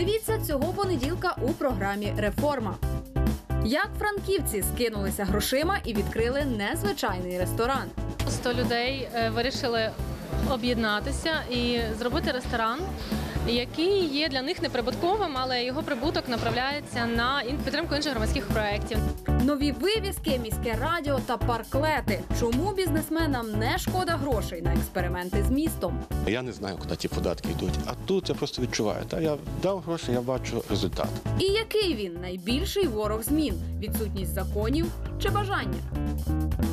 Дивіться цього понеділка у програмі «Реформа». Як франківці скинулися грошима і відкрили незвичайний ресторан. 100 людей вирішили об'єднатися і зробити ресторан, який є для них неприбутковим, але його прибуток направляється на підтримку інших громадських проєктів. Нові вивіски, міське радіо та парклети. Чому бізнесменам не шкода грошей на експерименти з містом? Я не знаю, куди ті податки йдуть, а тут я просто відчуваю. Я дав гроші, я бачу результат. І який він найбільший ворог змін? Відсутність законів чи бажання?